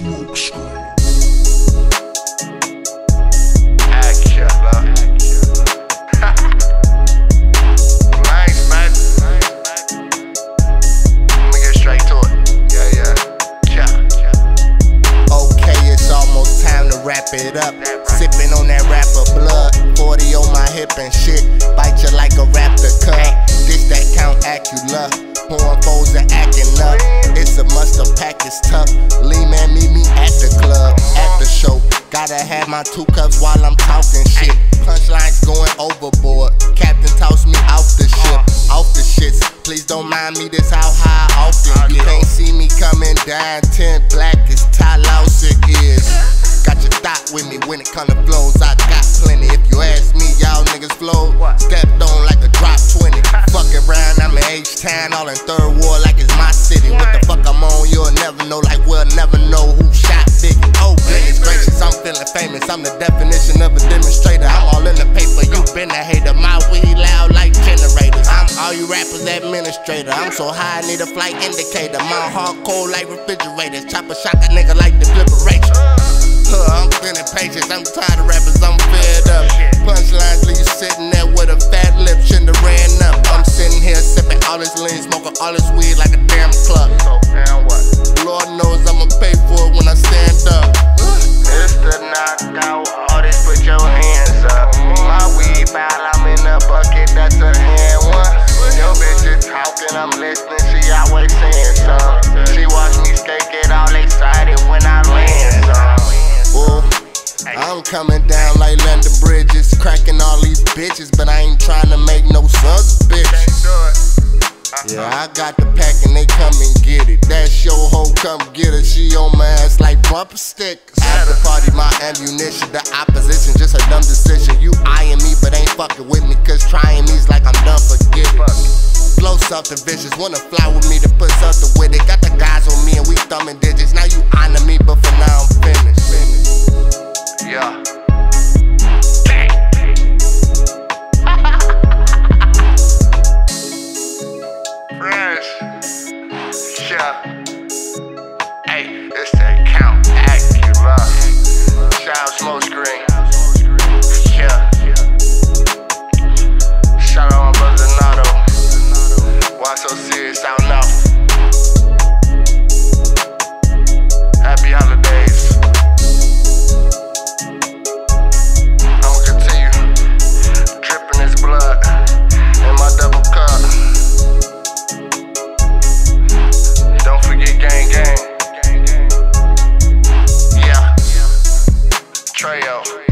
smoke screen. Wrap it up, sippin' on that rapper blood, 40 on my hip and shit, bite you like a raptor cut. This that Count Acula, pouring foes and acting up. It's a must, the pack is tough. Lee man, meet me at the club, at the show. Gotta have my 2 cups while I'm talking shit. Punchlines going overboard. Captain tossed me off the ship, off the shits. Please don't mind me, this how high I often get. You can't see me coming down 10 black as Talos it is. Got your thought with me when it come to flows, I got plenty. If you ask me, y'all niggas flow, stepped on like a drop 20. Fucking round, I'm in H-Town, all in Third Ward like it's my city. What the fuck I'm on, you'll never know, like we'll never know who shot Biggie. Oh goodness gracious, I'm feeling famous, I'm the definition of a demonstrator. I'm all in the paper, you been a hater, my weed loud like generators. I'm all you rappers administrator, I'm so high I need a flight indicator. My heart cold like refrigerators, chop a shock a nigga like deliberation. I'm feeling patience, I'm tired of rappers, I'm fed up. Punchlines leave you sitting there with a fat lip, shouldn't have ran up. I'm sitting here sipping all this lean, smoking all this weed like a damn club. Lord knows I'ma pay for it when I stand up. It's the knockout, all this put your hands up. My weed bottle, I'm in a bucket, that's a hand one. Your bitch is talking, I'm listening, she always saying something. She watch me skate, get all excited when I land some. I'm coming down like London Bridges, cracking all these bitches, but I ain't trying to make no sons of bitches. Yeah, I got the pack and they come and get it. That's your hoe, come get her. She on my ass like bumper stickers. After party, my ammunition. The opposition, just a dumb decision. You eyeing me, but ain't fucking with me, cause trying me's like I'm done forgetting. Flow something vicious, wanna fly with me to put something with it. Got the guys on me and we thumbing digits. Now you honor me, but for now I'm finished. Yeah. Fresh. Yeah. Hey, it's that Count Acula. Shout smoke screen. Yeah. Shout out my brother Nato. Why so serious out now? Happy holidays. Gang. Yeah. Trayo.